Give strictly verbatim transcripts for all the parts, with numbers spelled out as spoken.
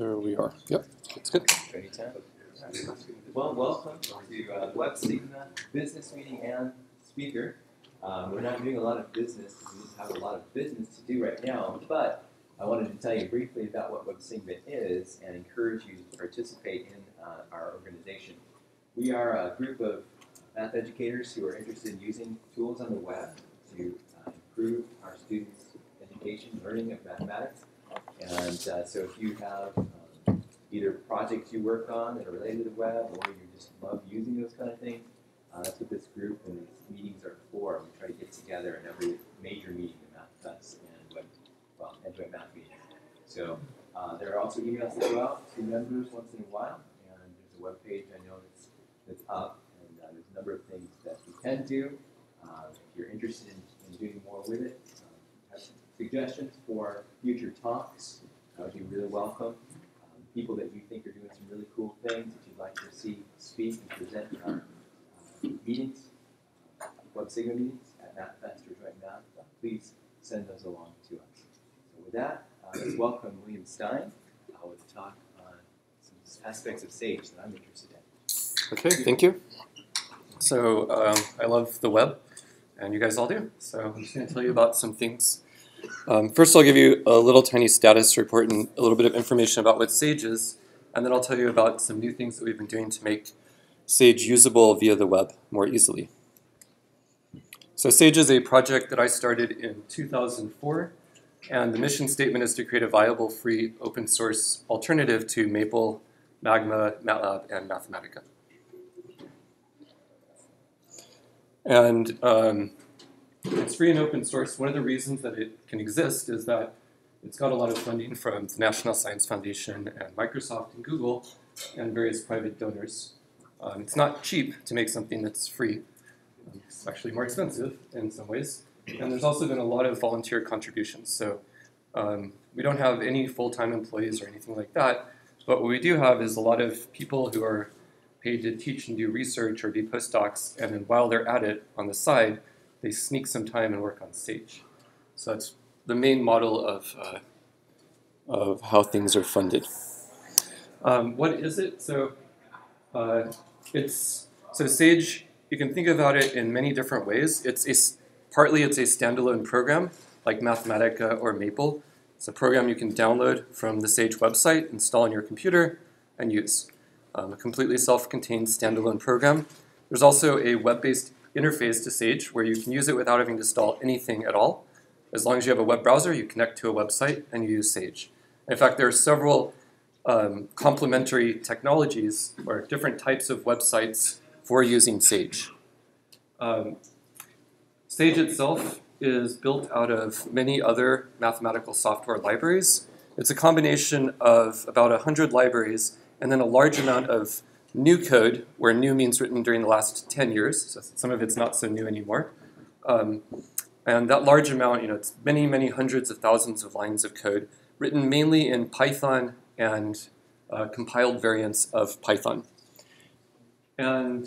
There we are. Yep, that's good. Anytime. Well, welcome to uh, Web Sigma business meeting and speaker. Um, we're not doing a lot of business because we just have a lot of business to do right now, but I wanted to tell you briefly about what Web Sigma is and encourage you to participate in uh, our organization. We are a group of math educators who are interested in using tools on the web to uh, improve our students' education, learning of mathematics. And uh, so if you have um, either projects you work on that are related to the web, or you just love using those kind of things, uh, that's what this group and these meetings are for. We try to get together in every major meeting in Math Fest and web, well, and web math meetings. So uh, there are also emails that go out to members once in a while, and there's a web page I know that's, that's up, and uh, there's a number of things that you can do. Uh, if you're interested in, in doing more with it, uh, have some suggestions for future talks, that would be really welcome. Um, people that you think are doing some really cool things that you'd like to see speak and present in our uh, meetings, uh, Web Sigma meetings at Math Fest or Joint Math, uh, please send those along to us. So with that, uh, let's welcome William Stein uh, with a talk on some aspects of Sage that I'm interested in. Okay, thank you. So um, I love the web, and you guys all do. So I'm just going to tell you about some things. Um, first, I'll give you a little tiny status report and a little bit of information about what Sage is, and then I'll tell you about some new things that we've been doing to make Sage usable via the web more easily. So Sage is a project that I started in two thousand four, and the mission statement is to create a viable, free, open source alternative to Maple, Magma, MATLAB, and Mathematica. And um, it's free and open source. One of the reasons that it can exist is that it's got a lot of funding from the National Science Foundation and Microsoft and Google and various private donors. Um, it's not cheap to make something that's free. It's actually more expensive in some ways. And there's also been a lot of volunteer contributions. So um, we don't have any full-time employees or anything like that. But what we do have is a lot of people who are paid to teach and do research or be postdocs. And then while they're at it on the side, they sneak some time and work on Sage. So that's the main model of, uh, of how things are funded. Um, what is it? So uh, it's so Sage, you can think about it in many different ways. It's a, partly it's a standalone program like Mathematica or Maple. It's a program you can download from the Sage website, install on your computer, and use. Um, a completely self-contained standalone program. There's also a web-based interface to Sage where you can use it without having to install anything at all. As long as you have a web browser, you connect to a website and you use Sage. In fact, there are several um, complementary technologies or different types of websites for using Sage. Um, Sage itself is built out of many other mathematical software libraries. It's a combination of about one hundred libraries and then a large amount of new code, where new means written during the last ten years, so some of it's not so new anymore. Um, and that large amount, you know, it's many, many hundreds of thousands of lines of code, written mainly in Python and uh, compiled variants of Python. And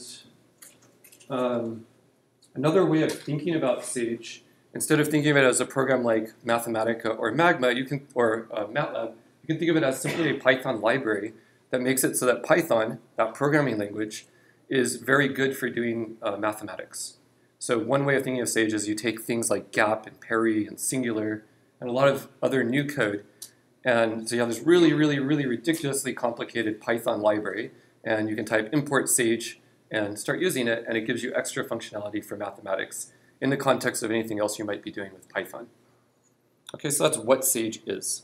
um, another way of thinking about Sage, instead of thinking of it as a program like Mathematica or Magma, you can, or uh, MATLAB, you can think of it as simply a Python library that makes it so that Python, that programming language, is very good for doing uh, mathematics. So one way of thinking of Sage is you take things like Gap and Perry and Singular and a lot of other new code, and so you have this really, really, really ridiculously complicated Python library, and you can type import Sage and start using it, and it gives you extra functionality for mathematics in the context of anything else you might be doing with Python. Okay, so that's what Sage is.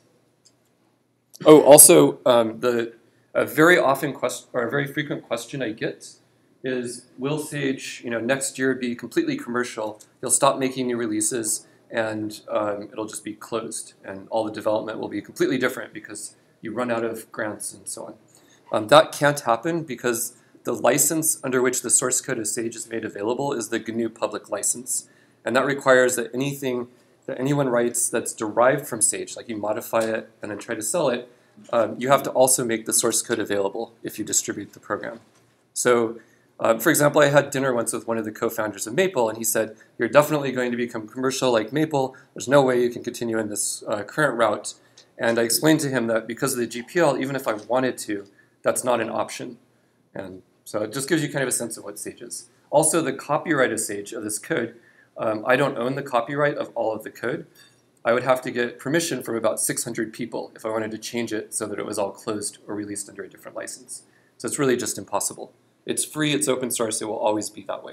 Oh, also, um, the A very often question, or a very frequent question I get is, will Sage, you know, next year be completely commercial? You'll stop making new releases, and um, it'll just be closed, and all the development will be completely different because you run out of grants and so on. Um, that can't happen because the license under which the source code of Sage is made available is the G N U public license, and that requires that anything that anyone writes that's derived from Sage, like you modify it and then try to sell it, Um, you have to also make the source code available if you distribute the program. So, uh, for example, I had dinner once with one of the co-founders of Maple, and he said, you're definitely going to become commercial like Maple. There's no way you can continue in this uh, current route. And I explained to him that because of the G P L, even if I wanted to, that's not an option. And so it just gives you kind of a sense of what Sage is. Also, the copyright of Sage, of this code, um, I don't own the copyright of all of the code. I would have to get permission from about six hundred people if I wanted to change it so that it was all closed or released under a different license. So it's really just impossible. It's free, it's open source, it will always be that way.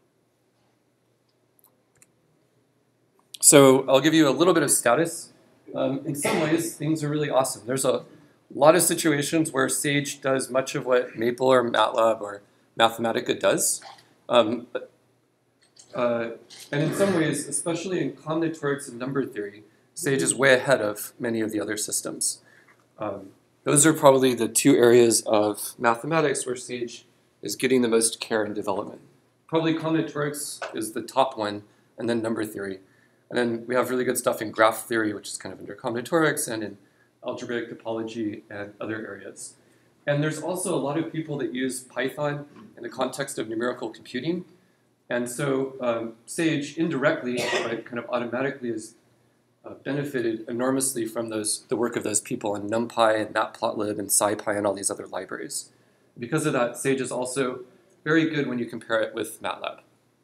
So I'll give you a little bit of status. Um, in some ways, things are really awesome. There's a lot of situations where Sage does much of what Maple or MATLAB or Mathematica does. Um, uh, and in some ways, especially in combinatorics and number theory, Sage is way ahead of many of the other systems. Um, those are probably the two areas of mathematics where Sage is getting the most care and development. Probably combinatorics is the top one, and then number theory. And then we have really good stuff in graph theory, which is kind of under combinatorics, and in algebraic topology and other areas. And there's also a lot of people that use Python in the context of numerical computing. And so um, Sage indirectly, right, kind of automatically is uh, benefited enormously from those, the work of those people in NumPy and Matplotlib and SciPy and all these other libraries. Because of that, Sage is also very good when you compare it with MATLAB.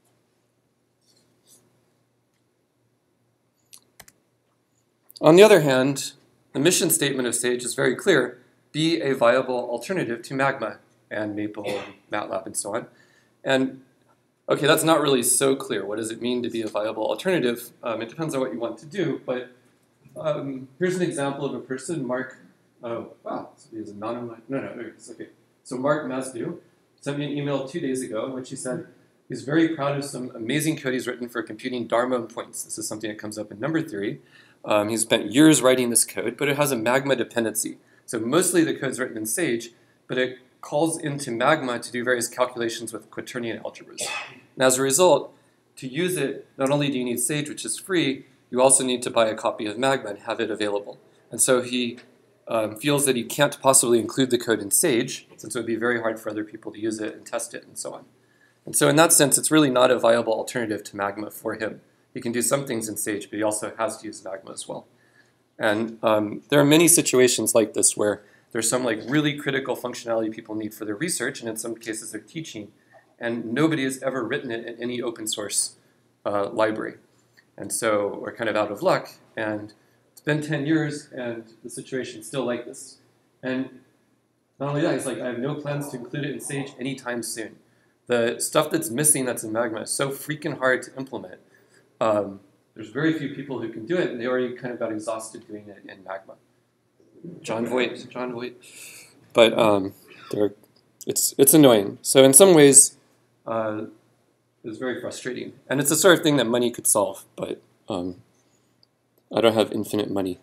On the other hand, the mission statement of Sage is very clear: be a viable alternative to Magma and Maple and MATLAB and so on. And okay, that's not really so clear. What does it mean to be a viable alternative? Um, it depends on what you want to do, but um, here's an example of a person, Mark, oh, wow, so he is anonymous. No, no, no, it's okay. So Mark Masdu sent me an email two days ago in which he said he's very proud of some amazing code he's written for computing Darmon points. This is something that comes up in number theory. Um, he's spent years writing this code, but it has a Magma dependency. So mostly the code's written in Sage, but it calls into Magma to do various calculations with quaternion algebras. And as a result, to use it, not only do you need Sage, which is free, you also need to buy a copy of Magma and have it available. And so he um, feels that he can't possibly include the code in Sage, since it would be very hard for other people to use it and test it and so on. And so in that sense, it's really not a viable alternative to Magma for him. He can do some things in Sage, but he also has to use Magma as well. And um, there are many situations like this where there's some like really critical functionality people need for their research, and in some cases they're teaching, and nobody has ever written it in any open source uh, library. And so we're kind of out of luck, and it's been ten years, and the situation's still like this. And not only that, it's like I have no plans to include it in Sage anytime soon. The stuff that's missing that's in Magma is so freaking hard to implement. Um, there's very few people who can do it, and they already kind of got exhausted doing it in Magma. John Voight, John Voight. But um, it's, it's annoying. So in some ways, uh, it's very frustrating. And it's the sort of thing that money could solve, but um, I don't have infinite money.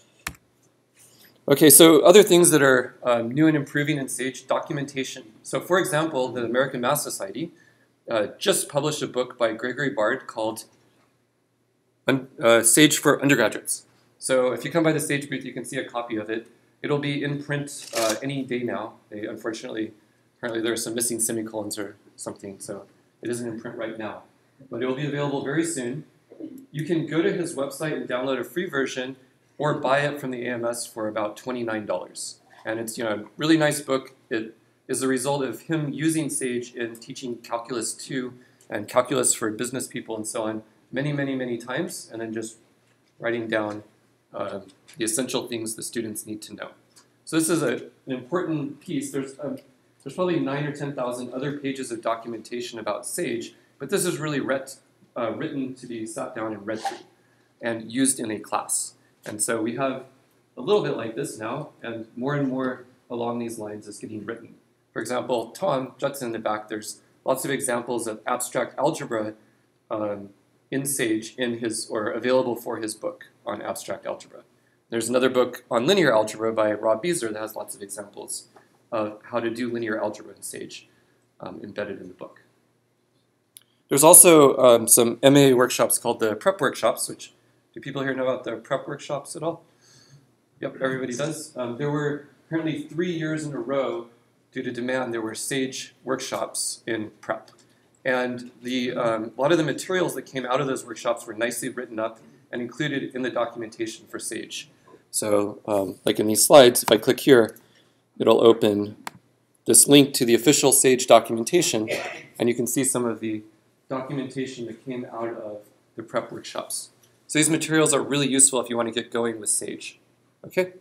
Okay, so other things that are um, new and improving in Sage, documentation. So for example, the American Math Society uh, just published a book by Gregory Bard called Uh, Sage for Undergraduates. So if you come by the Sage booth, you can see a copy of it. It'll be in print uh, any day now. They unfortunately, apparently there are some missing semicolons or something, so it isn't in print right now. But it will be available very soon. You can go to his website and download a free version or buy it from the A M S for about twenty-nine dollars. And it's, you know, a really nice book. It is the result of him using Sage in teaching Calculus two and Calculus for business people and so on many, many, many times, and then just writing down uh, the essential things the students need to know. So this is a, an important piece. There's, um, there's probably nine or ten thousand other pages of documentation about Sage, but this is really ret, uh, written to be sat down and read through and used in a class. And so we have a little bit like this now, and more and more along these lines is getting written. For example, Tom Judson in the back, there's lots of examples of abstract algebra um, in Sage in his, or available for his book on abstract algebra. There's another book on linear algebra by Rob Beazer that has lots of examples of how to do linear algebra in Sage um, embedded in the book. There's also um, some M A workshops called the prep workshops, which, do people here know about the prep workshops at all? Yep, everybody does. Um, there were apparently three years in a row, due to demand, there were Sage workshops in prep. And the, um, a lot of the materials that came out of those workshops were nicely written up and included in the documentation for Sage. So um, like in these slides, if I click here, it'll open this link to the official Sage documentation, and you can see some of the documentation that came out of the prep workshops. So these materials are really useful if you want to get going with Sage. Okay?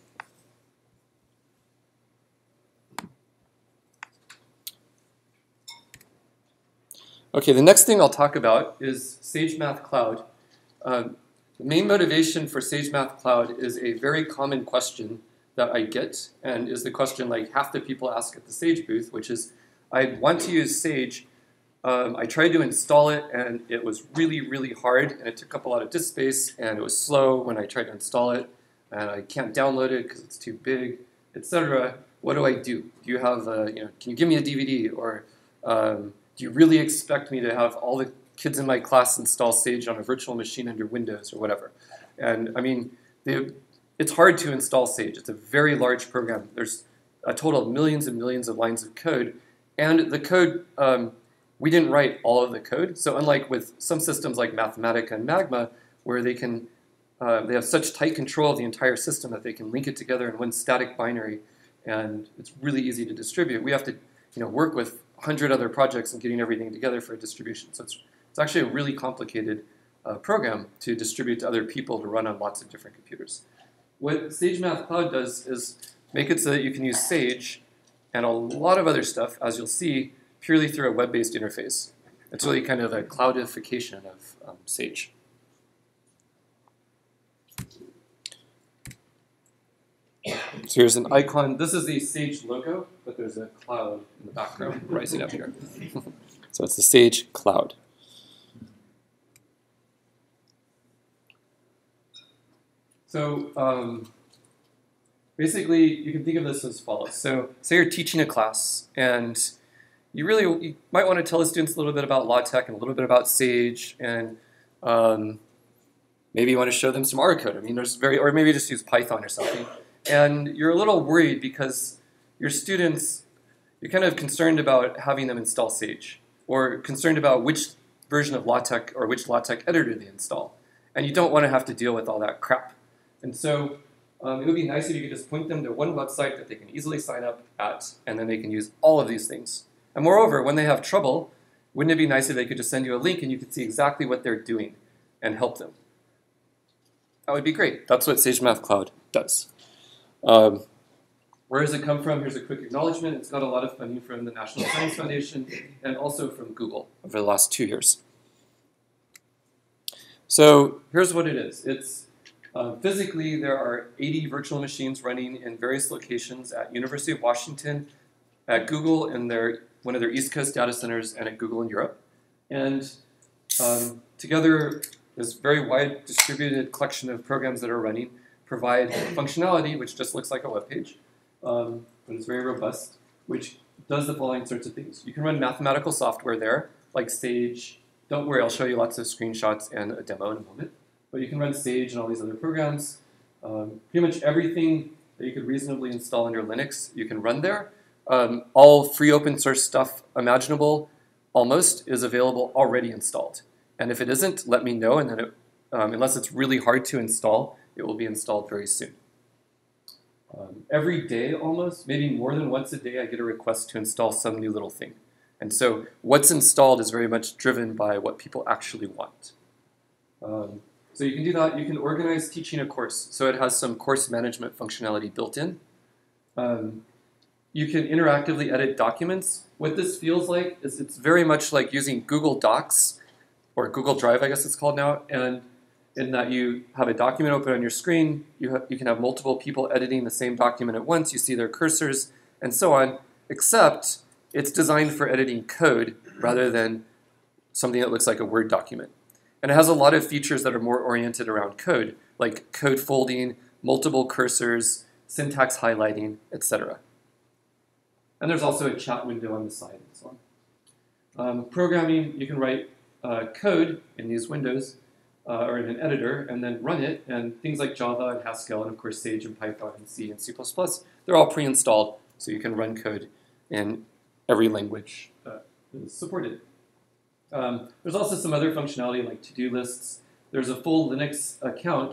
Okay, the next thing I'll talk about is Sage Math Cloud. Um, the main motivation for Sage Math Cloud is a very common question that I get, and is the question like half the people ask at the Sage booth, which is, I want to use Sage. Um, I tried to install it, and it was really, really hard, and it took up a lot of disk space, and it was slow when I tried to install it, and I can't download it because it's too big, et cetera. What do I do? Do you have, a, you know, can you give me a D V D, or um, do you really expect me to have all the kids in my class install Sage on a virtual machine under Windows or whatever? And I mean, the, it's hard to install Sage. It's a very large program. There's a total of millions and millions of lines of code. And the code, um, we didn't write all of the code. So unlike with some systems like Mathematica and Magma, where they can, uh, they have such tight control of the entire system that they can link it together in one static binary, and it's really easy to distribute. We have to, you know, work with a hundred other projects and getting everything together for a distribution. So it's, it's actually a really complicated uh, program to distribute to other people to run on lots of different computers. What Sage Math Cloud does is make it so that you can use Sage and a lot of other stuff, as you'll see, purely through a web-based interface. It's really kind of a cloudification of um, Sage. So here's an icon. This is the Sage logo, but there's a cloud in the background rising up here. So it's the Sage cloud. So um, basically, you can think of this as follows. So say you're teaching a class, and you really you might want to tell the students a little bit about LaTeX and a little bit about Sage, and um, maybe you want to show them some R code. I mean, there's very, or maybe just use Python or something. And you're a little worried because your students, you're kind of concerned about having them install Sage, or concerned about which version of LaTeX or which LaTeX editor they install. And you don't want to have to deal with all that crap. And so um, it would be nice if you could just point them to one website that they can easily sign up at, and then they can use all of these things. And moreover, when they have trouble, wouldn't it be nice if they could just send you a link and you could see exactly what they're doing and help them? That would be great. That's what Sage Math Cloud does. Um, where does it come from? Here's a quick acknowledgement. It's got a lot of funding from the National Science Foundation and also from Google over the last two years. So here's what it is. It's uh, physically, there are eighty virtual machines running in various locations at University of Washington, at Google in their, one of their East Coast data centers, and at Google in Europe. And um, together, this very wide distributed collection of programs that are running provide functionality, which just looks like a web page, um, but it's very robust, which does the following sorts of things. You can run mathematical software there, like Sage. Don't worry, I'll show you lots of screenshots and a demo in a moment. But you can run Sage and all these other programs. Um, pretty much everything that you could reasonably install under Linux, you can run there. Um, all free open source stuff imaginable, almost, is available already installed. And if it isn't, let me know, and then it, um, unless it's really hard to install, it will be installed very soon. Um, every day almost, maybe more than once a day, I get a request to install some new little thing. And so what's installed is very much driven by what people actually want. Um, so you can do that. You can organize teaching a course. So it has some course management functionality built in. Um, you can interactively edit documents. What this feels like is it's very much like using Google Docs, or Google Drive, I guess it's called now, and in that you have a document open on your screen, you, have, you can have multiple people editing the same document at once, you see their cursors, and so on, except it's designed for editing code rather than something that looks like a Word document. And it has a lot of features that are more oriented around code, like code folding, multiple cursors, syntax highlighting, et cetera. And there's also a chat window on the side and so on. Um, programming, you can write uh, code in these windows, Uh, or in an editor, and then run it, and things like Java and Haskell, and of course Sage and Python and C and C plus plus, they're all pre-installed, so you can run code in every language that is supported. Um, there's also some other functionality like to-do lists. There's a full Linux account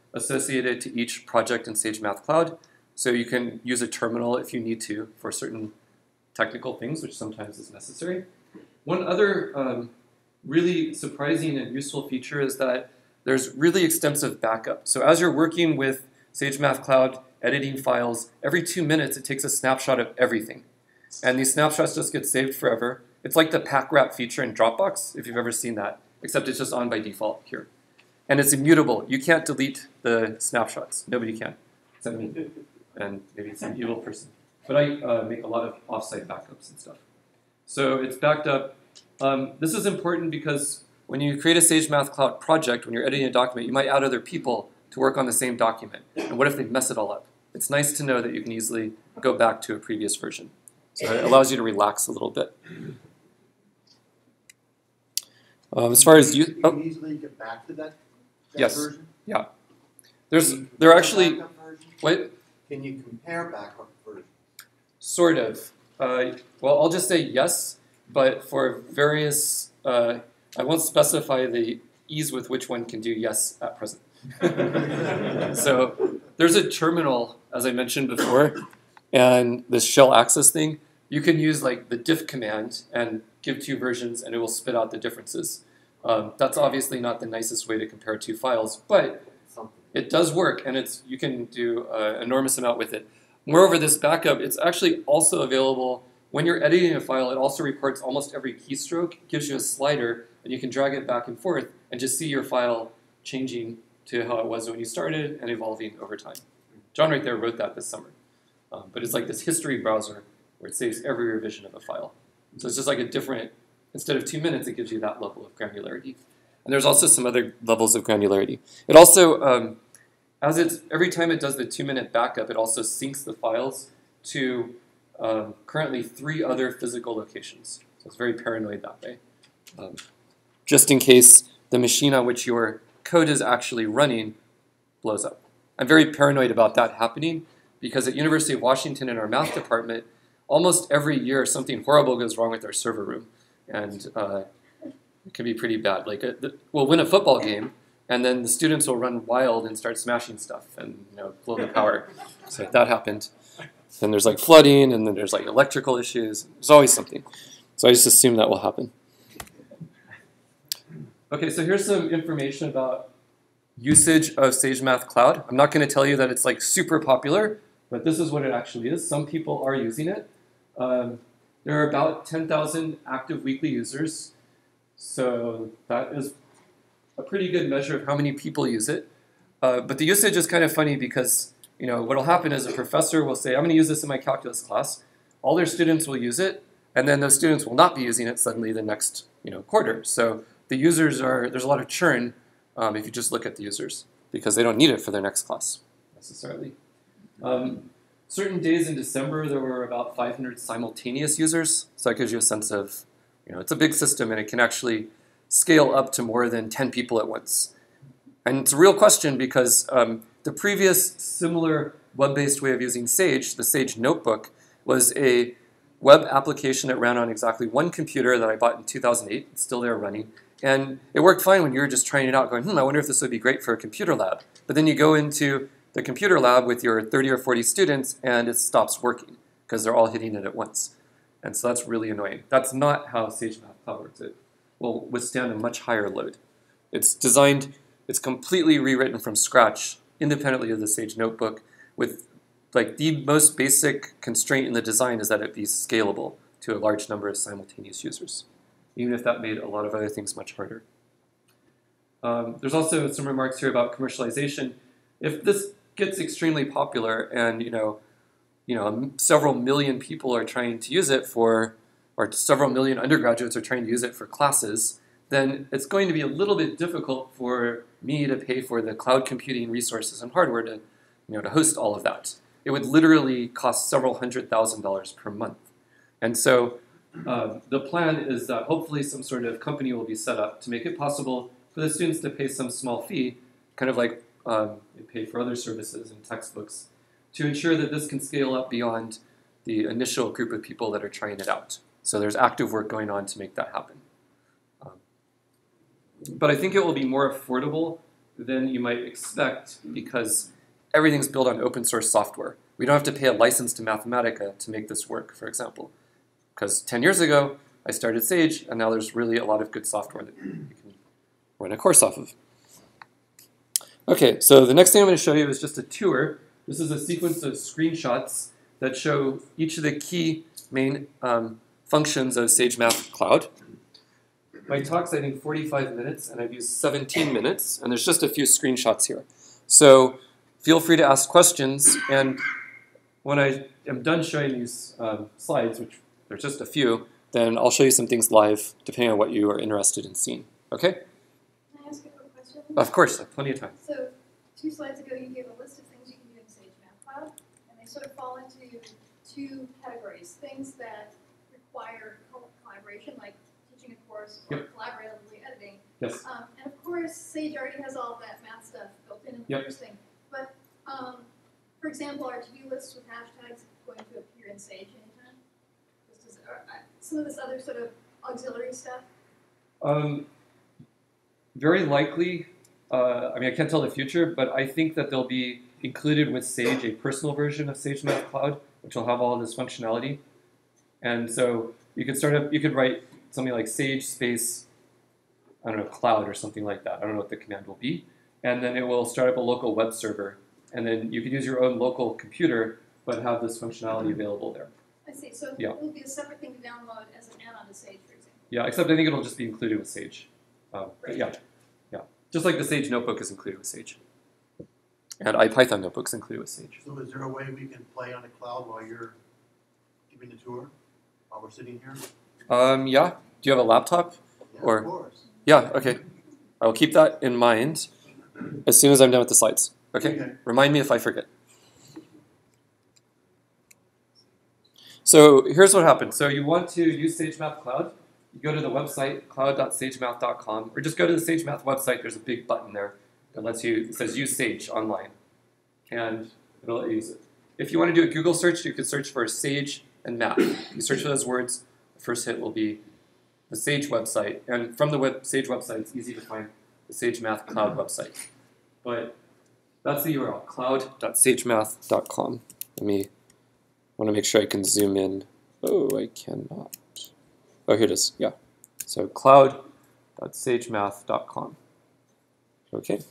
associated to each project in Sage Math Cloud. So you can use a terminal if you need to for certain technical things, which sometimes is necessary. One other um, really surprising and useful feature is that there's really extensive backup. So as you're working with Sage Math Cloud, editing files, every two minutes it takes a snapshot of everything. And these snapshots just get saved forever. It's like the pack wrap feature in Dropbox, if you've ever seen that, except it's just on by default here. And it's immutable. You can't delete the snapshots. Nobody can, except me, and maybe some evil person. But I uh, make a lot of offsite backups and stuff. So it's backed up. Um, this is important because when you create a Sage Math Cloud project, when you're editing a document, you might add other people to work on the same document. And what if they mess it all up? It's nice to know that you can easily go back to a previous version. So it allows you to relax a little bit. Um, as far as you, you oh, can easily get back to that, that yes, version? yeah. There's, Can you there are compare actually, backup versions? what? Can you compare backup versions? Sort of. Uh, well, I'll just say yes, but for various, uh, I won't specify the ease with which one can do yes at present. So there's a terminal, as I mentioned before, and this shell access thing. You can use like the diff command and give two versions, and it will spit out the differences. Um, that's obviously not the nicest way to compare two files, but Something. it does work, and it's you can do an enormous amount with it. Moreover, this backup, it's actually also available when you're editing a file. It also records almost every keystroke, gives you a slider, and you can drag it back and forth and just see your file changing to how it was when you started and evolving over time. John right there wrote that this summer. Um, but it's like this history browser where it saves every revision of a file. So it's just like a different, instead of two minutes, it gives you that level of granularity. And there's also some other levels of granularity. It also, um, as it's, every time it does the two minute backup, it also syncs the files to um, currently three other physical locations. So it's very paranoid that way. Um, just in case the machine on which your code is actually running blows up. I'm very paranoid about that happening because at University of Washington in our math department, almost every year something horrible goes wrong with our server room. And uh, it can be pretty bad. Like a, the, we'll win a football game, and then the students will run wild and start smashing stuff and you know blow the power. So that happened. Then there's like flooding, and then there's like electrical issues. There's always something. So I just assume that will happen. Okay, so here's some information about usage of Sage Math Cloud. I'm not going to tell you that it's like super popular, but this is what it actually is. Some people are using it. Um, there are about ten thousand active weekly users. So that is a pretty good measure of how many people use it. Uh, but the usage is kind of funny because you know what will happen is a professor will say, I'm going to use this in my calculus class. All their students will use it, and then those students will not be using it suddenly the next you know quarter. So the users are, there's a lot of churn um, if you just look at the users because they don't need it for their next class necessarily. Um, certain days in December, there were about five hundred simultaneous users. So that gives you a sense of, you know, it's a big system and it can actually scale up to more than ten people at once. And it's a real question because um, the previous similar web-based way of using Sage, the Sage Notebook, was a web application that ran on exactly one computer that I bought in two thousand eight. It's still there running. And it worked fine when you were just trying it out, going, hmm, I wonder if this would be great for a computer lab. But then you go into the computer lab with your thirty or forty students, and it stops working because they're all hitting it at once. And so that's really annoying. That's not how Sage Math Cloud works. It will withstand a much higher load. It's designed, it's completely rewritten from scratch, independently of the Sage Notebook, with like the most basic constraint in the design is that it be scalable to a large number of simultaneous users, even if that made a lot of other things much harder. Um, there's also some remarks here about commercialization. If this gets extremely popular and you know, you know, several million people are trying to use it for, or several million undergraduates are trying to use it for classes, then it's going to be a little bit difficult for me to pay for the cloud computing resources and hardware to, you know, to host all of that. It would literally cost several hundred thousand dollars per month. And so uh, the plan is that hopefully some sort of company will be set up to make it possible for the students to pay some small fee, kind of like um, they pay for other services and textbooks, to ensure that this can scale up beyond the initial group of people that are trying it out. So there's active work going on to make that happen. Um, but I think it will be more affordable than you might expect because everything's built on open source software. We don't have to pay a license to Mathematica to make this work, for example. Because ten years ago, I started Sage, and now there's really a lot of good software that you can run a course off of. Okay, so the next thing I'm going to show you is just a tour. This is a sequence of screenshots that show each of the key main um, functions of Sage Math Cloud. My talk's, I think, forty-five minutes, and I've used seventeen minutes, and there's just a few screenshots here. So feel free to ask questions, and when I am done showing these um, slides, which there's just a few, then I'll show you some things live, depending on what you are interested in seeing. Okay? Can I ask a quick question? Of course, I have plenty of time. So two slides ago, you gave a list of things you can do in Sage Math Cloud, and they sort of fall into two categories: things that require collaboration, like teaching a course or Yep. collaboratively editing. Yes. Um, and of course, Sage already has all of that math stuff built in in the Yep. first thing. But um, for example, are to-do lists with hashtags going to appear in Sage anytime? Just as, or, uh, some of this other sort of auxiliary stuff. Um, very likely, uh, I mean, I can't tell the future, but I think that they'll be included with Sage, a personal version of Sage Math Cloud, which will have all of this functionality. And so you could start up, you could write something like Sage space, I don't know, cloud or something like that. I don't know what the command will be. And then it will start up a local web server. And then you could use your own local computer, but have this functionality available there. I see. So Yeah. it will be a separate thing to download as an add-on to Sage, for example. Yeah, except I think it'll just be included with Sage. Um, but yeah, yeah. Just like the Sage notebook is included with Sage. And IPython notebook's included with Sage. So is there a way we can play on the cloud while you're giving the tour, while we're sitting here? Um, yeah. Do you have a laptop? Yeah, Or- of course. Yeah, okay. I'll keep that in mind as soon as I'm done with the slides. Okay? Okay. Remind me if I forget. So here's what happens. So you want to use Sage Math Cloud. You go to the website, cloud dot sage math dot com, or just go to the Sage Math website. There's a big button there that lets you, it says use Sage online. And it'll let you use it. If you want to do a Google search, you can search for Sage and Math. You search for those words, the first hit will be the Sage website. And from the web, Sage website, it's easy to find the Sage Math Cloud website. But that's the U R L, cloud dot sage math dot com. Let me, I want to make sure I can zoom in. Oh, I cannot. Oh, here it is, yeah. So cloud dot sage math dot com. Okay.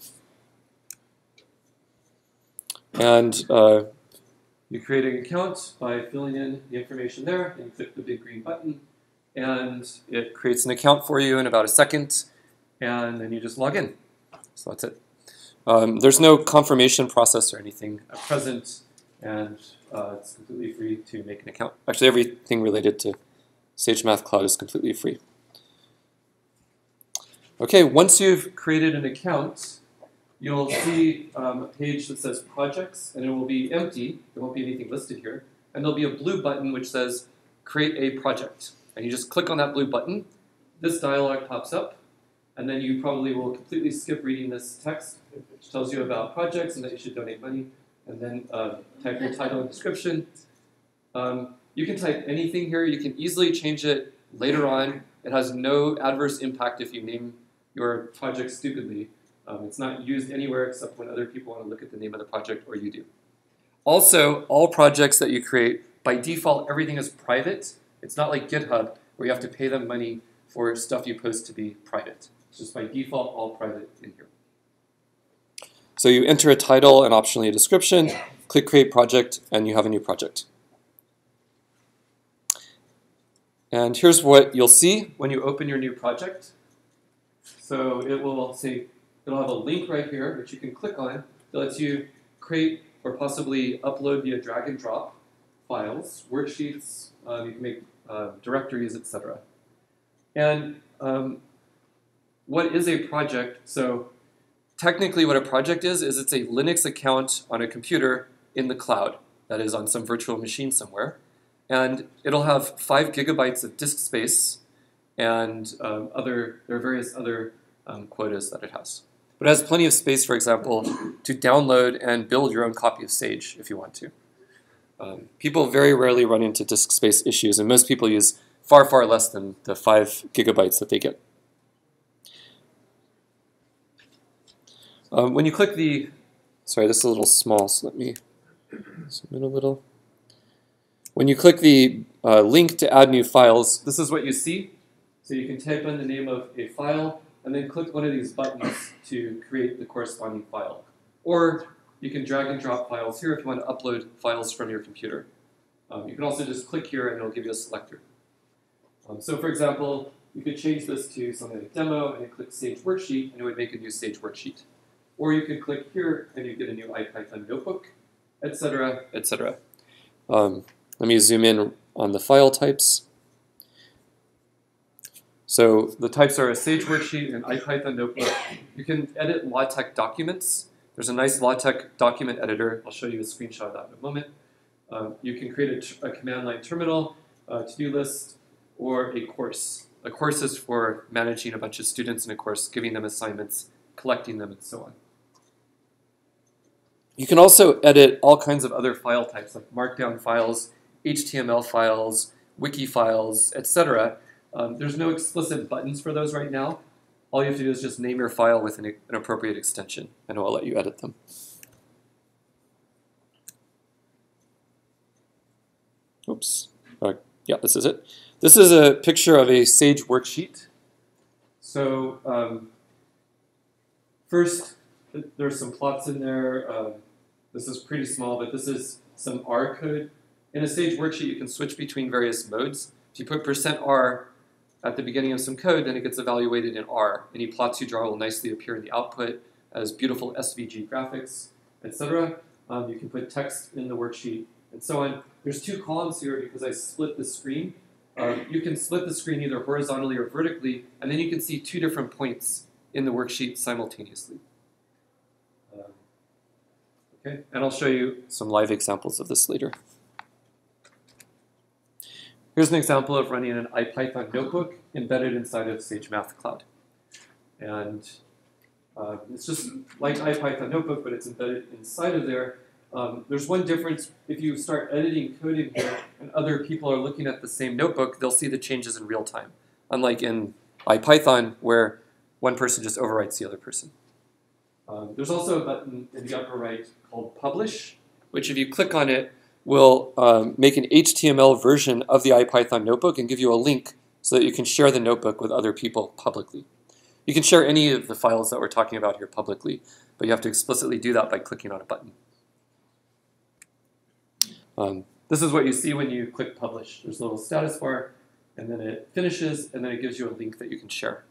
And uh, you create an account by filling in the information there, and you click the big green button, and it creates an account for you in about a second, and then you just log in. So that's it. Um, there's no confirmation process or anything at present, and uh, it's completely free to make an account. Actually, everything related to Sage Math Cloud is completely free. Okay, once you've created an account, you'll see um, a page that says projects, and it will be empty. There won't be anything listed here. And there'll be a blue button which says create a project. And you just click on that blue button. This dialog pops up, and then you probably will completely skip reading this text, which tells you about projects and that you should donate money, and then uh, type your title and description. Um, you can type anything here. You can easily change it later on. It has no adverse impact if you name your project stupidly. Um, it's not used anywhere except when other people want to look at the name of the project, or you do. Also, all projects that you create, by default, everything is private. It's not like GitHub, where you have to pay them money for stuff you post to be private. It's just by default, all private in here. So you enter a title and optionally a description, click Create Project, and you have a new project. And here's what you'll see when you open your new project. So it will say, it'll have a link right here, which you can click on, that lets you create or possibly upload via drag and drop files, worksheets, um, you can make uh, directories, et cetera. And um, what is a project? So technically what a project is, is it's a Linux account on a computer in the cloud, that is on some virtual machine somewhere. And it'll have five gigabytes of disk space and um, other, there are various other um, quotas that it has. But it has plenty of space, for example, to download and build your own copy of Sage if you want to. Um, people very rarely run into disk space issues, and most people use far, far less than the five gigabytes that they get. Um, when you click the, sorry, this is a little small, so let me zoom in a little. When you click the uh, link to add new files, this is what you see. So you can type in the name of a file and then click one of these buttons to create the corresponding file. Or you can drag and drop files here if you want to upload files from your computer. Um, you can also just click here and it'll give you a selector. Um, so for example, you could change this to something like demo and then click Sage Worksheet and it would make a new Sage Worksheet. Or you could click here and you get a new IPython notebook, et cetera, et cetera. Um, let me zoom in on the file types. So the types are a Sage Worksheet and IPython notebook. You can edit LaTeX documents. There's a nice LaTeX document editor. I'll show you a screenshot of that in a moment. Um, you can create a, a command line terminal, a to-do list, or a course. A course is for managing a bunch of students in a course, giving them assignments, collecting them, and so on. You can also edit all kinds of other file types, like Markdown files, H T M L files, wiki files, et cetera. Um, there's no explicit buttons for those right now. All you have to do is just name your file with an, an appropriate extension, and it will let you edit them. Oops. Uh, yeah, this is it. This is a picture of a Sage worksheet. So um, first, there's some plots in there. Um, this is pretty small, but this is some R code. In a Sage worksheet, you can switch between various modes. If you put percent %R at the beginning of some code, then it gets evaluated in R. Any plots you draw will nicely appear in the output as beautiful S V G graphics, et cetera. Um, you can put text in the worksheet, and so on. There's two columns here because I split the screen. Um, you can split the screen either horizontally or vertically, and then you can see two different points in the worksheet simultaneously. Um, okay, and I'll show you some live examples of this later. Here's an example of running an IPython notebook embedded inside of Sage Math Cloud. And uh, it's just like IPython notebook, but it's embedded inside of there. Um, there's one difference. If you start editing code in here and other people are looking at the same notebook, they'll see the changes in real time. Unlike in IPython, where one person just overwrites the other person. Um, there's also a button in the upper right called Publish, which if you click on it, will um, make an H T M L version of the IPython notebook and give you a link so that you can share the notebook with other people publicly. You can share any of the files that we're talking about here publicly, but you have to explicitly do that by clicking on a button. Um, this is what you see when you click Publish. There's a little status bar, and then it finishes, and then it gives you a link that you can share.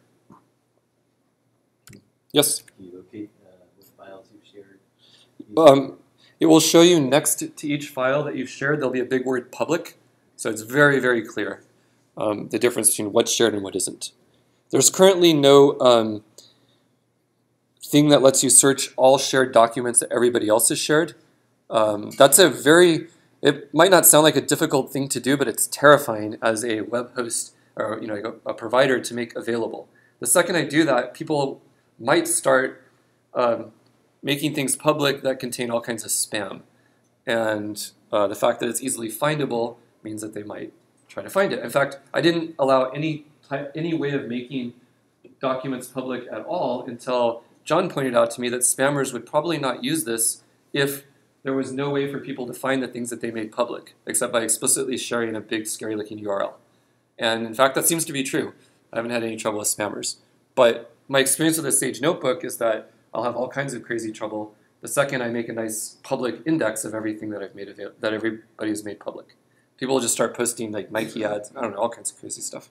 Yes? Can you locate uh, what files you've shared? Um, it will show you next to each file that you've shared, there'll be a big word public. So it's very, very clear um, the difference between what's shared and what isn't. There's currently no um, thing that lets you search all shared documents that everybody else has shared. Um, that's a very, it might not sound like a difficult thing to do, but it's terrifying as a web host or you know a, a provider to make available. The second I do that, people might start um, making things public that contain all kinds of spam. And uh, the fact that it's easily findable means that they might try to find it. In fact, I didn't allow any type, any way of making documents public at all until John pointed out to me that spammers would probably not use this if there was no way for people to find the things that they made public, except by explicitly sharing a big, scary-looking U R L. And in fact, that seems to be true. I haven't had any trouble with spammers. But my experience with the Sage Notebook is that I'll have all kinds of crazy trouble the second I make a nice public index of everything that I've made avail that everybody has made public. People will just start posting like Nike ads, I don't know, all kinds of crazy stuff.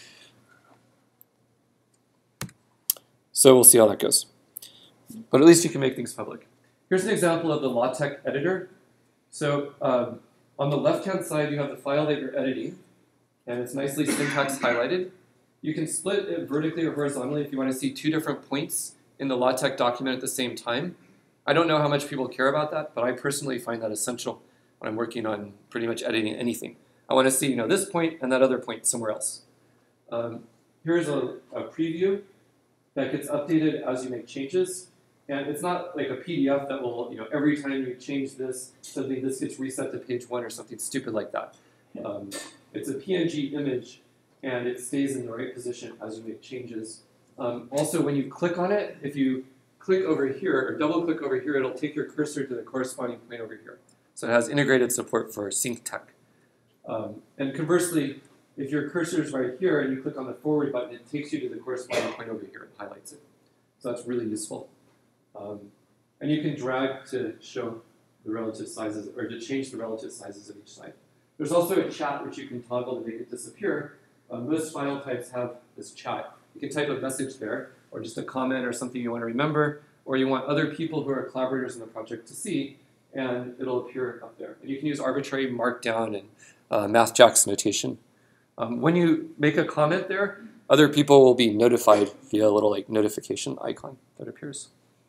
So we'll see how that goes. But at least you can make things public. Here's an example of the LaTeX editor. So um, on the left-hand side, you have the file that you're editing, and it's nicely syntax highlighted. You can split it vertically or horizontally if you want to see two different points in the LaTeX document at the same time. I don't know how much people care about that, but I personally find that essential when I'm working on pretty much editing anything. I want to see you know, this point and that other point somewhere else. Um, here's a, a preview that gets updated as you make changes. And it's not like a P D F that will, you know, every time you change this, suddenly this gets reset to page one or something stupid like that. Um, it's a P N G image, and it stays in the right position as you make changes. Um, also, when you click on it, if you click over here, or double click over here, it'll take your cursor to the corresponding point over here. So it has integrated support for SyncTech. Um, and conversely, if your cursor is right here and you click on the forward button, it takes you to the corresponding point over here and highlights it. So that's really useful. Um, and you can drag to show the relative sizes, or to change the relative sizes of each slide. There's also a chat which you can toggle to make it disappear. Uh, most file types have this chat. You can type a message there, or just a comment or something you want to remember, or you want other people who are collaborators in the project to see, and it'll appear up there. And you can use arbitrary markdown and uh, MathJax notation. Um, when you make a comment there, other people will be notified via a little like notification icon that appears.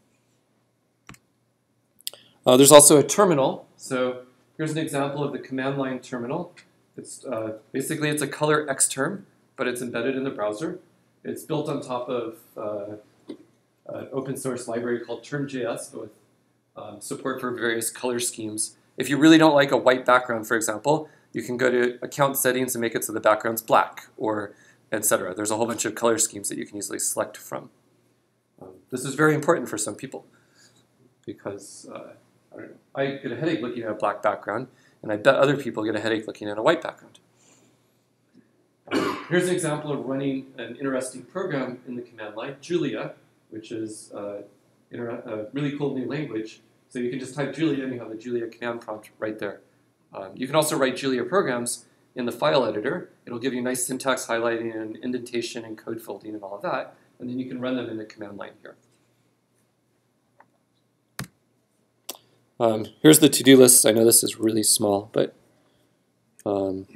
Uh, there's also a terminal. So here's an example of the command line terminal. It's uh, basically it's a color Xterm, but it's embedded in the browser. It's built on top of uh, an open source library called Term.js with um, support for various color schemes. If you really don't like a white background, for example, you can go to account settings and make it so the background's black, or et cetera. There's a whole bunch of color schemes that you can easily select from. Um, this is very important for some people because uh, I don't know, I get a headache looking at a black background, and I bet other people get a headache looking at a white background. Um, here's an example of running an interesting program in the command line, Julia, which is uh, a really cool new language. So you can just type Julia and you have the Julia command prompt right there. Um, you can also write Julia programs in the file editor. It'll give you nice syntax highlighting and indentation and code folding and all of that. And then you can run them in the command line here. Um, here's the to-do list. I know this is really small, but um,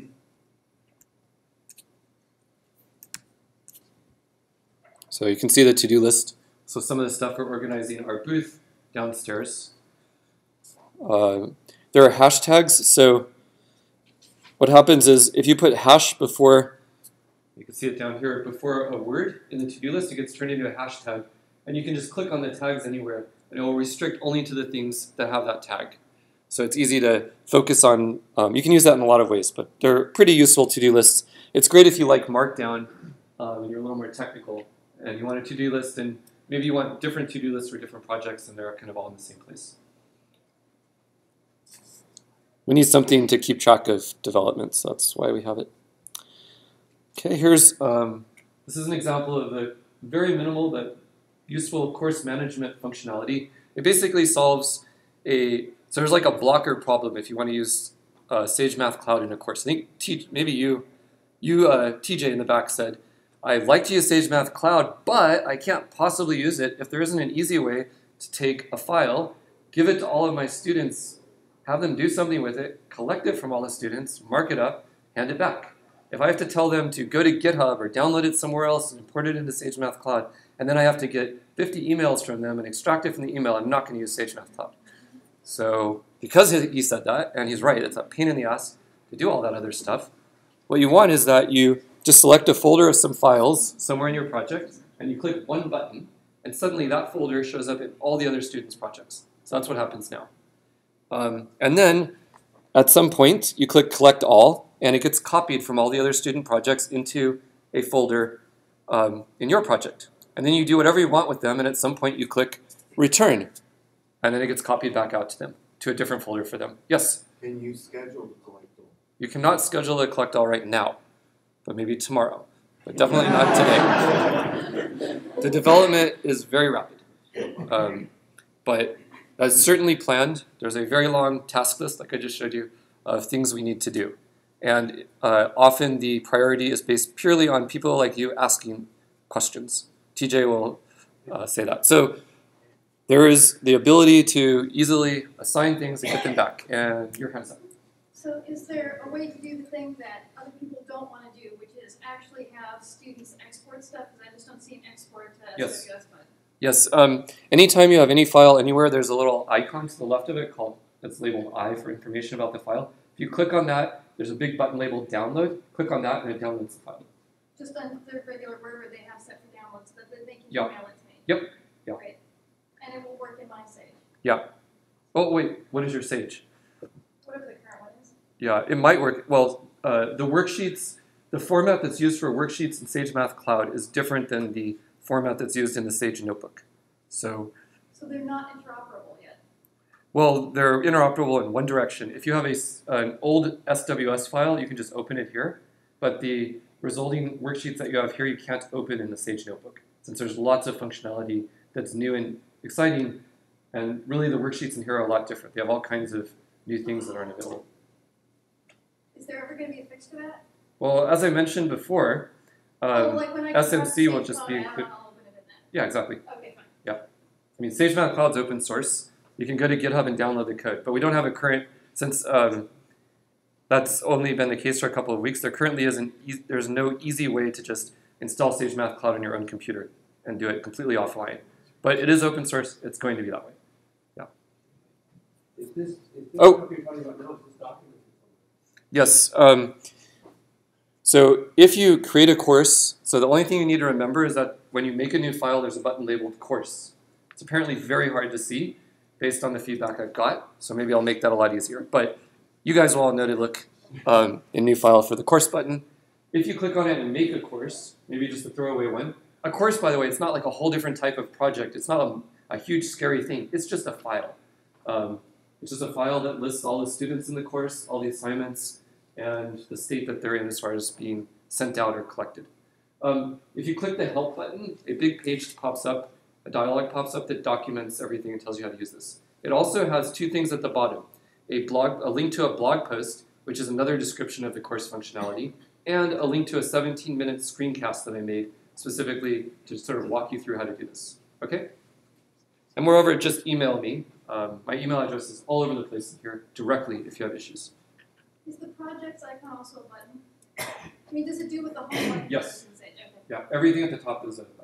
so you can see the to-do list. So some of the stuff we're organizing our booth downstairs. Uh, there are hashtags. So what happens is if you put hash before, you can see it down here, before a word in the to-do list, it gets turned into a hashtag. And you can just click on the tags anywhere, and it will restrict only to the things that have that tag. So it's easy to focus on, um, you can use that in a lot of ways, but they're pretty useful to-do lists. It's great if you like Markdown um, and you're a little more technical, and you want a to-do list, and maybe you want different to-do lists for different projects, and they're kind of all in the same place. We need something to keep track of development, so that's why we have it. Okay, here's, um, this is an example of a very minimal but useful course management functionality. It basically solves a, so there's like a blocker problem if you want to use uh, Sage Math Cloud in a course. I think T, maybe you, you uh, T J in the back said, I'd like to use Sage Math Cloud, but I can't possibly use it if there isn't an easy way to take a file, give it to all of my students, have them do something with it, collect it from all the students, mark it up, hand it back. If I have to tell them to go to GitHub or download it somewhere else and import it into Sage Math Cloud, and then I have to get fifty emails from them and extract it from the email, I'm not going to use Sage Math Cloud. So because he said that, and he's right, it's a pain in the ass to do all that other stuff. What you want is that you just select a folder of some files somewhere in your project, and you click one button, and suddenly that folder shows up in all the other students' projects. So that's what happens now. Um, and then at some point, you click Collect All, and it gets copied from all the other student projects into a folder um, in your project. And then you do whatever you want with them, and at some point you click Return, and then it gets copied back out to them, to a different folder for them. Yes? Can you schedule the collect all? You cannot schedule a Collect All right now, but maybe tomorrow, but definitely not today. The development is very rapid, um, but as certainly planned, there's a very long task list, like I just showed you, of things we need to do. And uh, often the priority is based purely on people like you asking questions. T J will uh, say that. So there is the ability to easily assign things and get them back. And your hand's up. So is there a way to do the thing that other people don't want to do, which is actually have students export stuff? Because I just don't see an export to Yes. S W S button. Yes. Um, anytime you have any file anywhere, there's a little icon to the left of it called, that's labeled I for information about the file. If you click on that, there's a big button labeled Download. Click on that and it downloads the file. Just on their regular wherever they have set for downloads, so that they can Yeah. email it to me. Yep. Yeah. Great. And it will work in my Sage, Yeah. Oh, wait. What is your Sage? whatever the current one is. Yeah, it might work. Well, uh, the worksheets, the format that's used for worksheets in Sage Math Cloud is different than the format that's used in the Sage Notebook. So So they're not interoperable yet. Well, they're interoperable in one direction. If you have a, s- an old S W S file, you can just open it here. But the resulting worksheets that you have here, you can't open in the Sage Notebook, since there's lots of functionality that's new and exciting. And really, the worksheets in here are a lot different. They have all kinds of new things that aren't available. Is there ever going to be a fix to that? Well, as I mentioned before, oh, um, like when I S M C grab will Sage just Cloud be add-on, included. I'll open it in that. Yeah, exactly. Okay, fine. I mean, SageMath Cloud's open source. You can go to GitHub and download the code, but we don't have a current, since um, that's only been the case for a couple of weeks, there currently isn't, e there's no easy way to just install SageMath Cloud on your own computer and do it completely offline. But it is open source, it's going to be that way. Yeah. Is this, is this Oh. what you're talking about now, is this document? Yes. Um, so if you create a course, so the only thing you need to remember is that when you make a new file, there's a button labeled course. It's apparently very hard to see based on the feedback I've got, so maybe I'll make that a lot easier. But you guys will all know to look um, in new file for the course button. If you click on it and make a course, maybe just a throwaway one. A course, by the way, it's not like a whole different type of project. It's not a, a huge scary thing. It's just a file. Um, it's just a file that lists all the students in the course, all the assignments, and the state that they're in as far as being sent out or collected. Um, if you click the help button, a big page pops up, a dialog pops up that documents everything and tells you how to use this. It also has two things at the bottom, a blog, a link to a blog post, which is another description of the course functionality, and a link to a seventeen minute screencast that I made specifically to sort of walk you through how to do this. Okay? And moreover, just email me. Um, my email address is all over the place here directly if you have issues. Is the projects icon also a button? I mean, does it do what the home button Yes. does in Sage? Okay. Yeah, everything at the top is a button.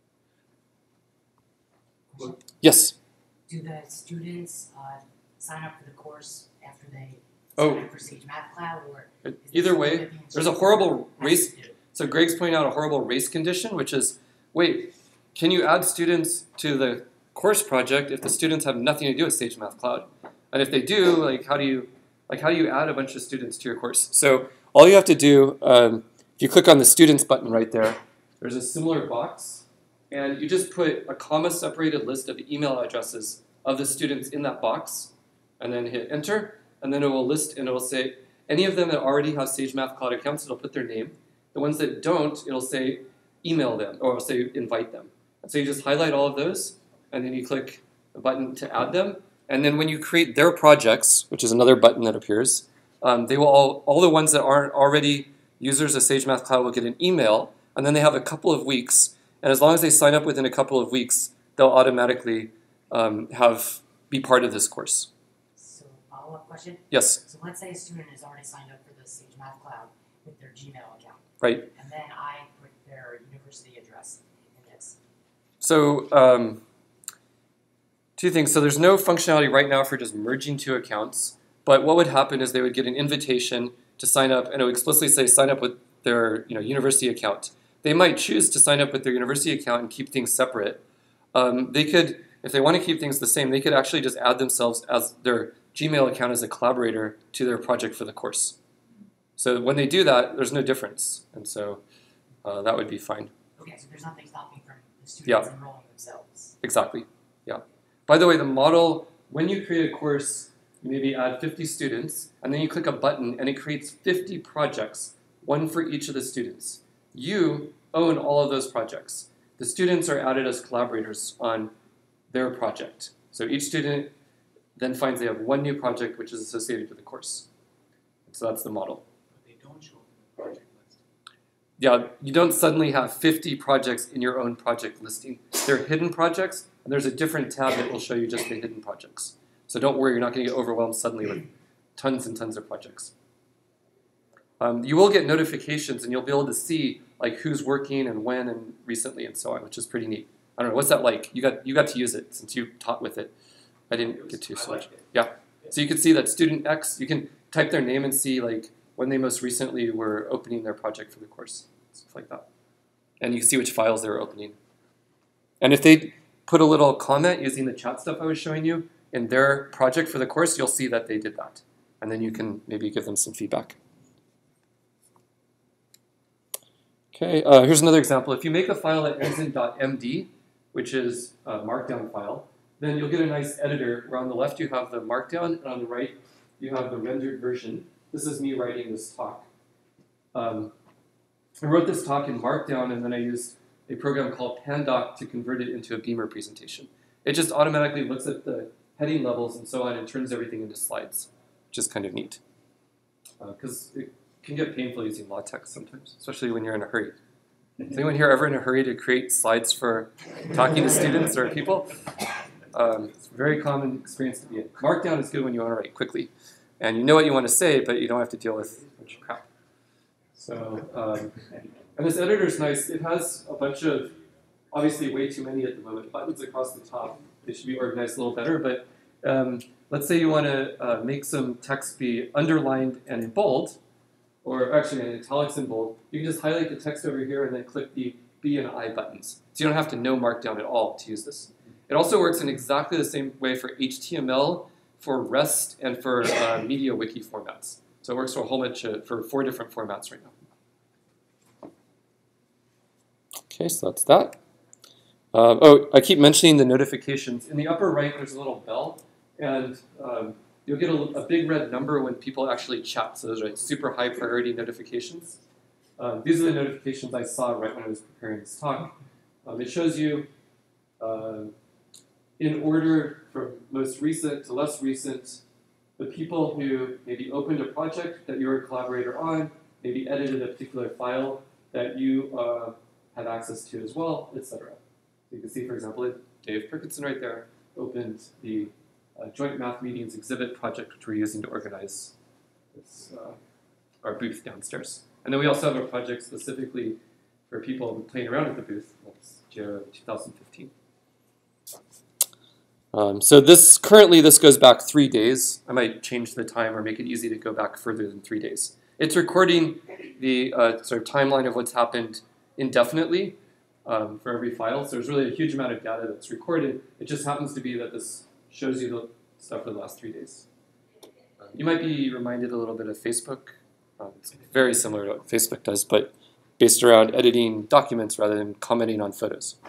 Yes? Do the students uh, sign up for the course after they Oh. sign up for Sage Math Cloud, or is this Either something way, that the there's a instructor horrible has race. to do? So Greg's pointing out a horrible race condition, which is, wait, can you add students to the course project if the students have nothing to do with Sage Math Cloud? And if they do, like how do you, like how do you add a bunch of students to your course? So all you have to do, um, if you click on the students button right there, there's a similar box, and you just put a comma-separated list of email addresses of the students in that box, and then hit enter, and then it will list and it will say any of them that already have Sage Math Cloud accounts, it'll put their name. The ones that don't, it'll say email them, or it'll say invite them. And so you just highlight all of those, and then you click the button to add them. And then when you create their projects, which is another button that appears, um, they will all, all the ones that aren't already users of Sage Math Cloud will get an email, and then they have a couple of weeks. And as long as they sign up within a couple of weeks, they'll automatically um, have be part of this course. So, follow-up question. Yes, So let's say a student has already signed up for the Sage Math Cloud with their Gmail account, right. and then I put their university address in this. So um, two things. So there's no functionality right now for just merging two accounts. But what would happen is they would get an invitation to sign up, and it would explicitly say sign up with their you know, university account. They might choose to sign up with their university account and keep things separate. Um, they could, if they want to keep things the same, they could actually just add themselves as their Gmail account as a collaborator to their project for the course. So when they do that, there's no difference. And so uh, that would be fine. Okay, so there's nothing stopping from the Yeah. students enrolling themselves. Exactly, yeah. By the way, the model, when you create a course, you maybe add fifty students, and then you click a button, and it creates fifty projects, one for each of the students. You own all of those projects. The students are added as collaborators on their project. So each student then finds they have one new project which is associated with the course. So that's the model. But they don't show up in the project list. Yeah, you don't suddenly have fifty projects in your own project listing. They're hidden projects, and there's a different tab that will show you just the hidden projects. So don't worry, you're not going to get overwhelmed suddenly with tons and tons of projects. Um, you will get notifications, and you'll be able to see like who's working and when and recently and so on, which is pretty neat. I don't know, what's that like? You got you got to use it since you taught with it. I didn't get to so much. Yeah, so you can see that student X, you can type their name and see like when they most recently were opening their project for the course, stuff like that. And you can see which files they were opening. And if they put a little comment using the chat stuff I was showing you in their project for the course, you'll see that they did that. And then you can maybe give them some feedback. Okay, uh, here's another example. If you make a file that ends in .md, which is a markdown file, then you'll get a nice editor where on the left you have the markdown, and on the right you have the rendered version. This is me writing this talk. Um, I wrote this talk in Markdown, and then I used a program called Pandoc to convert it into a Beamer presentation. It just automatically looks at the heading levels and so on and turns everything into slides, which is kind of neat. Because uh, it can get painful using LaTeX sometimes, especially when you're in a hurry. Is anyone here ever in a hurry to create slides for talking to students or people? Um, it's a very common experience to be in. Markdown is good when you want to write quickly. And you know what you want to say, but you don't have to deal with a bunch of crap. So, um, and this editor is nice. It has a bunch of, obviously way too many at the moment, buttons across the top. They should be organized a little better, but um, let's say you want to uh, make some text be underlined and in bold, or actually in italics and bold. You can just highlight the text over here and then click the B and I buttons. So you don't have to know Markdown at all to use this. It also works in exactly the same way for H T M L, for REST, and for uh, MediaWiki formats. So it works for a whole bunch of, for four different formats right now. Okay, so that's that. Uh, oh, I keep mentioning the notifications. In the upper right, there's a little bell, and um, you'll get a, a big red number when people actually chat. So those are like super high priority notifications. Um, these are the notifications I saw right when I was preparing this talk. Um, it shows you uh, in order from most recent to less recent, the people who maybe opened a project that you were a collaborator on, maybe edited a particular file that you uh, had access to as well, et cetera. So you can see, for example, Dave Perkinson right there opened the uh, Joint Math Meetings exhibit project, which we're using to organize this, uh, our booth downstairs. And then we also have a project specifically for people playing around at the booth. That's Jira twenty fifteen. Um, so this currently this goes back three days. I might change the time or make it easy to go back further than three days. It's recording the uh, sort of timeline of what's happened indefinitely um, for every file. So there's really a huge amount of data that's recorded. It just happens to be that this shows you the stuff for the last three days. Um, you might be reminded a little bit of Facebook. Um, it's very similar to what Facebook does, but based around editing documents rather than commenting on photos.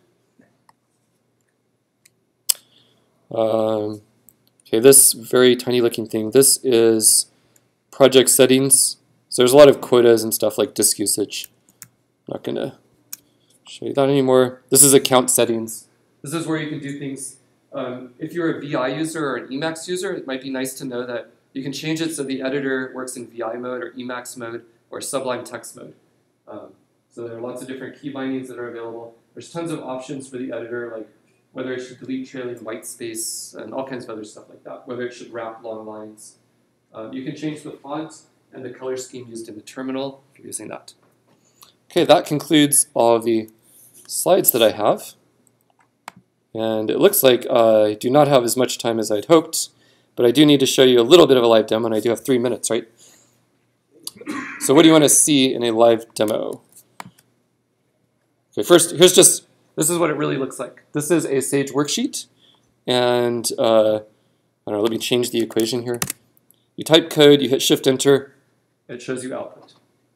Um, okay, this very tiny looking thing, this is project settings. So there's a lot of quotas and stuff like disk usage. I'm not going to show you that anymore. This is account settings. This is where you can do things. Um, if you're a V I user or an Emacs user, it might be nice to know that you can change it so the editor works in V I mode or Emacs mode or Sublime Text mode. Um, so there are lots of different key bindings that are available. There's tons of options for the editor, like whether it should delete trailing white space and all kinds of other stuff like that, whether it should wrap long lines. Um, you can change the font and the color scheme used in the terminal if you're using that. Okay, that concludes all of the slides that I have. And it looks like uh, I do not have as much time as I'd hoped, but I do need to show you a little bit of a live demo, and I do have three minutes, right? So what do you want to see in a live demo? Okay, first, here's just, this is what it really looks like. This is a Sage worksheet, and uh, I don't know, let me change the equation here. You type code, you hit Shift-Enter, it shows you output.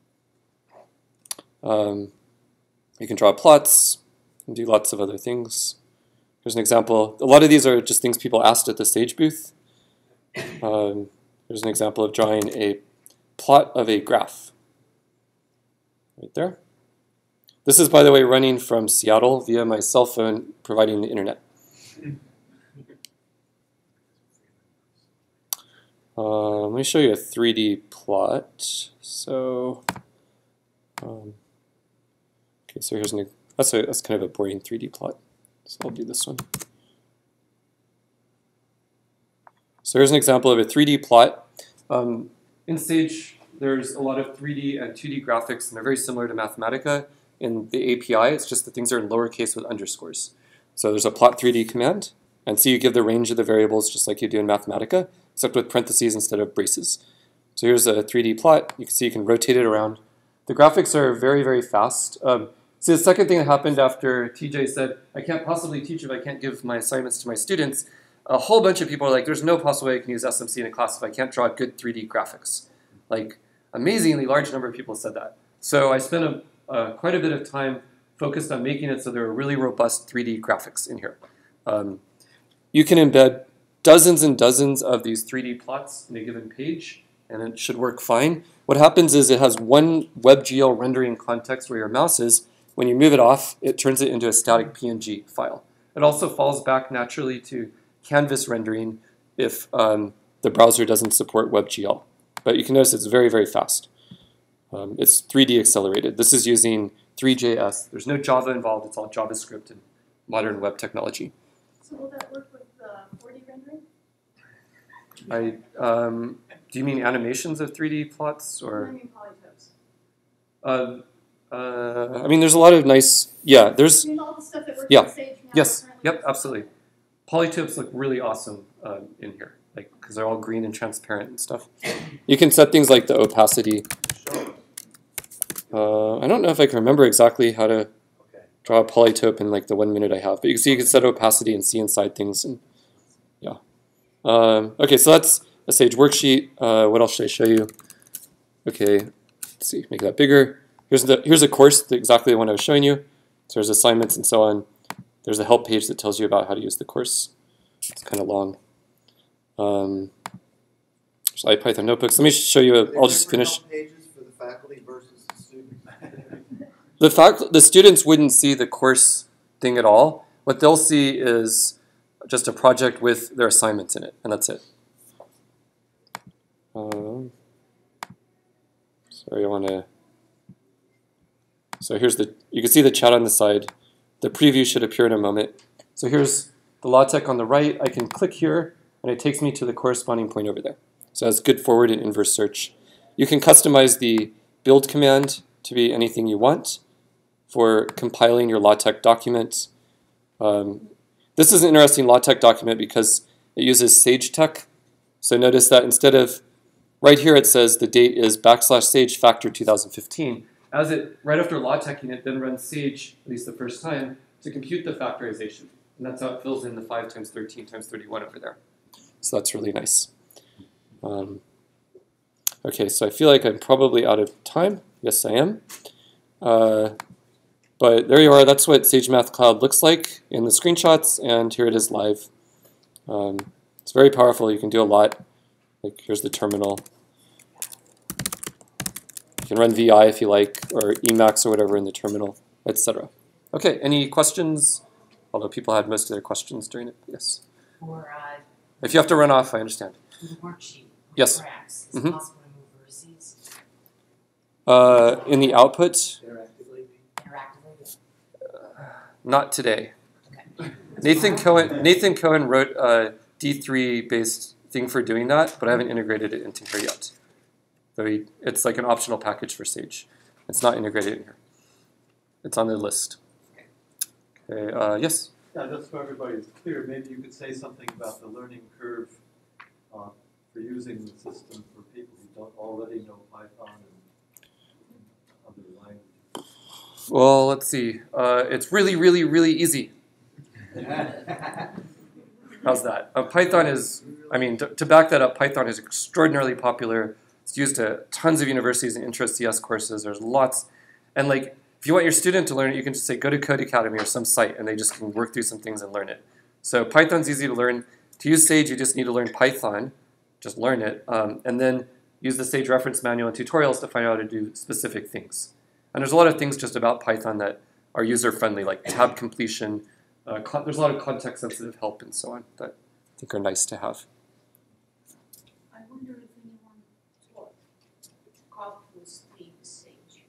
Um, you can draw plots and do lots of other things. Here's an example. A lot of these are just things people asked at the Sage booth. Um, here's an example of drawing a plot of a graph. Right there. This is, by the way, running from Seattle via my cell phone, providing the internet. Uh, let me show you a three D plot. So, um, okay, so here's an, that's, a, that's kind of a boring three D plot. So I'll do this one. So here's an example of a three D plot. Um, in Sage, there's a lot of three D and two D graphics, and they're very similar to Mathematica. In the A P I, it's just that things are in lowercase with underscores. So there's a plot three D command, and so you give the range of the variables just like you do in Mathematica, except with parentheses instead of braces. So here's a three D plot. You can see you can rotate it around. The graphics are very, very fast. Um, so the second thing that happened after T J said, I can't possibly teach if I can't give my assignments to my students, a whole bunch of people are like, there's no possible way I can use S M C in a class if I can't draw good three D graphics. Like, amazingly large number of people said that. So I spent a Uh, quite a bit of time focused on making it so there are really robust three D graphics in here. Um, you can embed dozens and dozens of these three D plots in a given page, and it should work fine. What happens is it has one WebGL rendering context where your mouse is. When you move it off, it turns it into a static P N G file. It also falls back naturally to canvas rendering if um, the browser doesn't support WebGL. But you can notice it's very, very fast. Um, it's three D accelerated. This is using three J S. There's no Java involved. It's all JavaScript and modern web technology. So will that work with uh, four D rendering? I, um, do you mean animations of three D plots? I Or mean polytopes. uh, uh, I mean, there's a lot of nice, yeah, there's, I mean all the stuff that works Yeah. with Sage now. yes, currently yep, works. absolutely. Polytopes look really awesome uh, in here, like because they're all green and transparent and stuff. You can set things like the opacity. Uh, I don't know if I can remember exactly how to Okay. draw a polytope in like the one minute I have, but you can see you can set opacity and see inside things, and yeah. Um, okay, so that's a Sage worksheet. Uh, what else should I show you? Okay, let's see, make that bigger. Here's the here's a course, the, exactly the one I was showing you. So there's assignments and so on. There's a help page that tells you about how to use the course. It's kind of long. Um, there's IPython notebooks. Let me show you. A, I'll just finish. Pages for the faculty versus the students. The fact the students wouldn't see the course thing at all. What they'll see is just a project with their assignments in it, and that's it. Um, sorry, I want to. So here's the. You can see the chat on the side. The preview should appear in a moment. So here's the LaTeX on the right. I can click here, and it takes me to the corresponding point over there. So that's good forward and inverse search. You can customize the build command to be anything you want for compiling your LaTeX document. Um, this is an interesting LaTeX document because it uses SageTex. So notice that instead of, right here it says the date is backslash sage factor two thousand fifteen. As it, right after LaTeXing, it then runs Sage, at least the first time, to compute the factorization. And that's how it fills in the five times thirteen times thirty-one over there. So that's really nice. Um, okay, so I feel like I'm probably out of time. Yes, I am. Uh, but there you are. That's what Sage Math Cloud looks like in the screenshots, and here it is live. Um, it's very powerful. You can do a lot. Like here's the terminal. You can run V I if you like, or Emacs or whatever in the terminal, et cetera. Okay, any questions? Although people had most of their questions during it. Yes. For uh, If you have to run off, I understand. for the worksheet, Yes. graphs, is Mhm. it possible to move vertices Uh, in the output, Interactively. interactively? not today. Okay. Nathan Cohen. Nathan Cohen wrote a D three based thing for doing that, but I haven't integrated it into here yet. So he, it's like an optional package for Sage. It's not integrated in here. It's on the list. Okay. Uh, yes. Yeah, just so everybody's clear, maybe you could say something about the learning curve uh, for using the system for people who don't already know Python and other languages. Well, let's see. Uh, it's really, really, really easy. How's that? Uh, Python is, I mean, to, to back that up, Python is extraordinarily popular. It's used at tons of universities and intro C S courses. There's lots. And like, if you want your student to learn it, you can just say, go to Code Academy or some site, and they just can work through some things and learn it. So Python's easy to learn. To use Sage, you just need to learn Python. Just learn it. Um, and then use the Sage reference manual and tutorials to find out how to do specific things. And there's a lot of things just about Python that are user-friendly, like tab completion. Uh, there's a lot of context-sensitive help and so on that I think are nice to have. I wonder if anyone taught calculus lead Sage.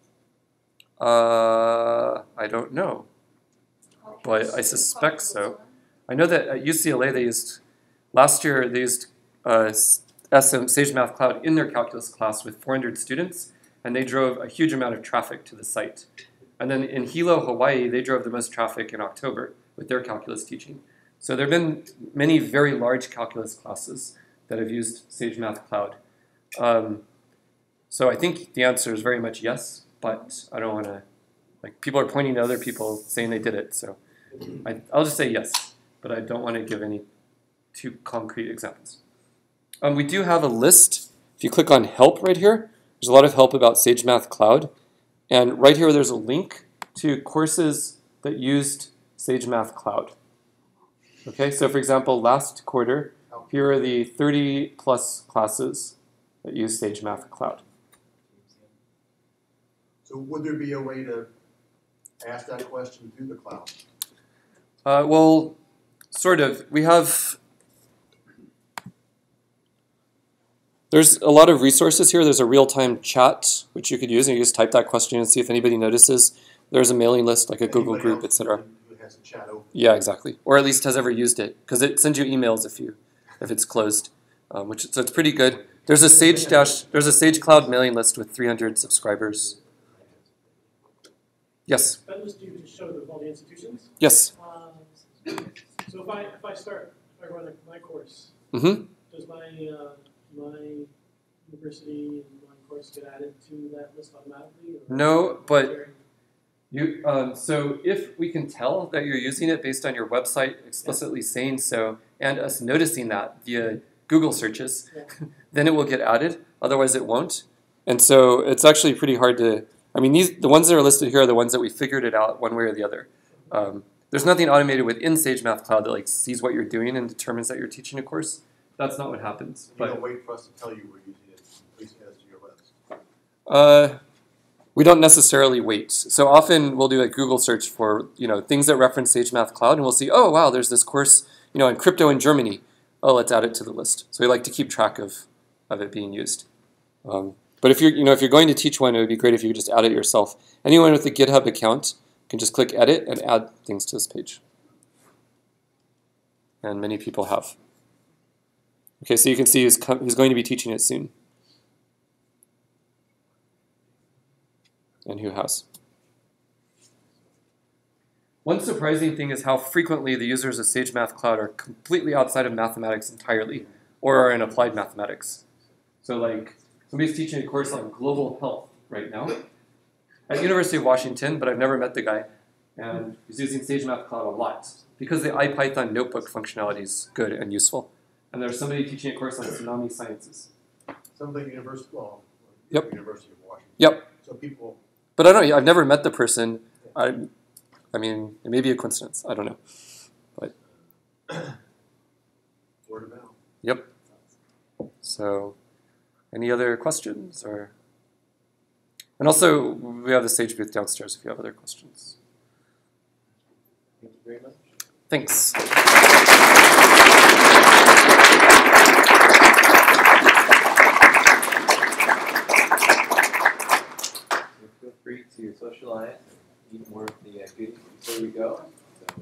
Uh, I don't know. But I suspect so. I know that at U C L A they used, last year they used uh, S M, Sage Math Cloud in their calculus class with four hundred students, and they drove a huge amount of traffic to the site. And then in Hilo, Hawaii, they drove the most traffic in October with their calculus teaching. So there have been many very large calculus classes that have used Sage Math Cloud. Um, so I think the answer is very much yes, but I don't want to, like, people are pointing to other people saying they did it, so I, I'll just say yes, but I don't want to give any too concrete examples. Um, we do have a list. If you click on help right here, there's a lot of help about Sage Math Cloud. And right here, there's a link to courses that used Sage Math Cloud. Okay, so for example, last quarter, here are the thirty plus classes that use Sage Math Cloud. So would there be a way to ask that question through the cloud? Uh, well, sort of. We have, there's a lot of resources here. There's a real-time chat, which you could use, and you just type that question and see if anybody notices. There's a mailing list, like a Google Anybody group, else et cetera. Who has a chat open? Yeah, exactly. Or at least has ever used it, because it sends you emails if you if it's closed, um, which so it's pretty good. There's a Sage dash. There's a Sage Cloud mailing list with three hundred subscribers. Yes. That list you just showed of all the institutions. Yes. Um, so if I if I start if I run a, my course, Mm-hmm. does my uh, my university and my course get added to that list automatically? Or No, but you. Um, so if we can tell that you're using it based on your website explicitly saying so, and us noticing that via Google searches, Yeah. then it will get added. Otherwise, it won't. And so it's actually pretty hard to. I mean, these the ones that are listed here are the ones that we figured it out one way or the other. Um, there's nothing automated within Sage Math Cloud that like sees what you're doing and determines that you're teaching a course. That's not what happens. You But don't wait for us to tell you we're using it. Please add us to your list. uh, we don't necessarily wait. So often we'll do a Google search for you know things that reference Sage Math Cloud, and we'll see, oh wow, there's this course you know in crypto in Germany. Oh, let's add it to the list. So we like to keep track of of it being used. Um, But if you're, you know, if you're going to teach one, it would be great if you could just add it yourself. Anyone with a GitHub account can just click Edit and add things to this page. And many people have. Okay, so you can see he's, he's going to be teaching it soon. And who has. One surprising thing is how frequently the users of Sage Math Cloud are completely outside of mathematics entirely, or are in applied mathematics. So like, somebody's teaching a course on global health right now at University of Washington, but I've never met the guy. And he's using Sage Math Cloud a lot because the IPython notebook functionality is good and useful. And there's somebody teaching a course on tsunami sciences. Something University, well, Yep. University of Washington. Yep. So people, But I don't know, I've never met the person. I, I mean, it may be a coincidence. I don't know. But word of mouth. yep. So, any other questions? Or and also, we have the Sage booth downstairs if you have other questions. Thank you very much. Thanks.